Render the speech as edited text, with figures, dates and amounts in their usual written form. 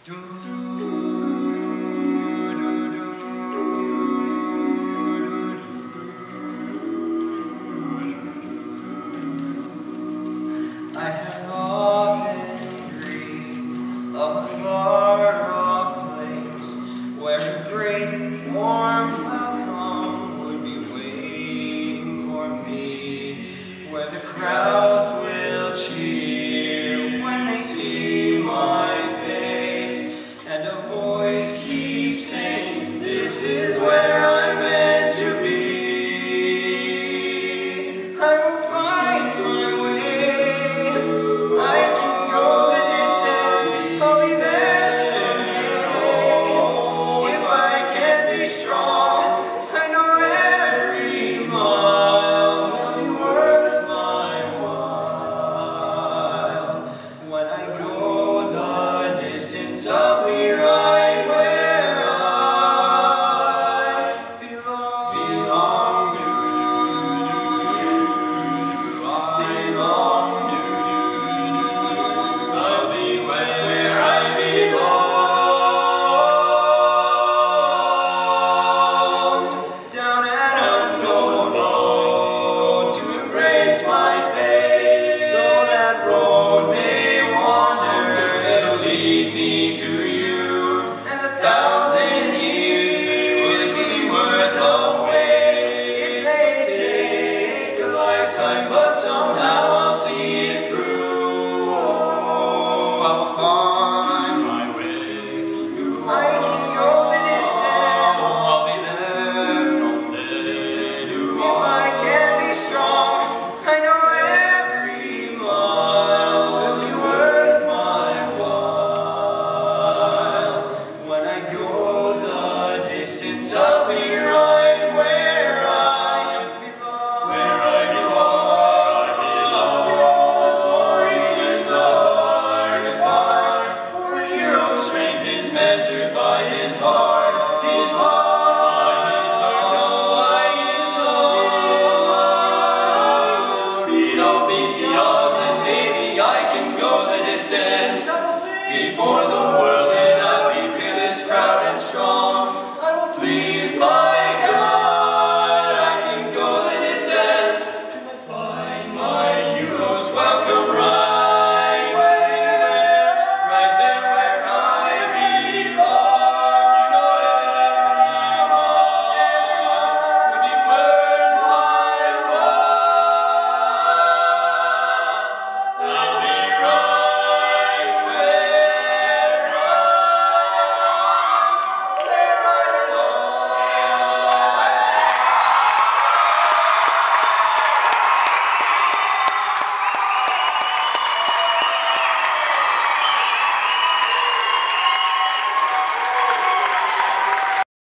I have often dreamed of a far-off place where a great warm welcome would be waiting for me, where the crowds will cheer when they see my face, and a voice keeps saying, "This is where I'm meant to be." I will find my way. I can go the distance. I'll be there soon. If I can be strong, I know every mile will be worth my while. When I go the distance, I'll be right where I belong. I'll be where I belong. Down an unknown road to embrace my fate. Though that road may wander, it'll lead me to you. And 1,000 years will be worth the wait. It may take a lifetime, but somehow I'll see it through. I'll find my way. I can go the distance. I'll be there someday. If I can be strong, I know every mile will be worth my while. When I go the distance, I'll be right where I belong. Where I belong. Glory is the hardest part, for a hero's strength is measured by his heart. His heart. By his heart. Beat the odds, and maybe I can go the distance before the world